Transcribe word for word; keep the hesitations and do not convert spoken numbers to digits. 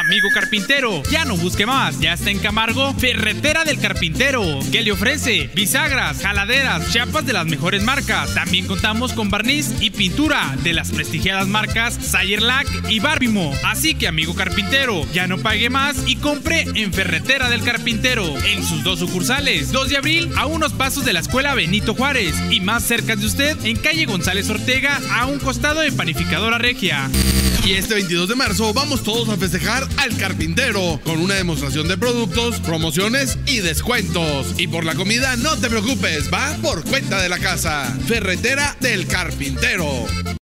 Amigo carpintero, ya no busque más, ya está en Camargo Ferretera del Carpintero, que le ofrece bisagras, jaladeras, chapas de las mejores marcas. También contamos con barniz y pintura de las prestigiadas marcas Sayerlac y Barbimo. Así que, amigo carpintero, ya no pague más y compre en Ferretera del Carpintero, en sus dos sucursales, dos de abril a unos pasos de la escuela Benito Juárez y más cerca de usted en calle González Ortega, a un costado de Panificadora Regia. Y este veintidós de marzo vamos todos a festejar al carpintero con una demostración de productos, promociones y descuentos. Y por la comida no te preocupes, va por cuenta de la casa. Ferretera del Carpintero.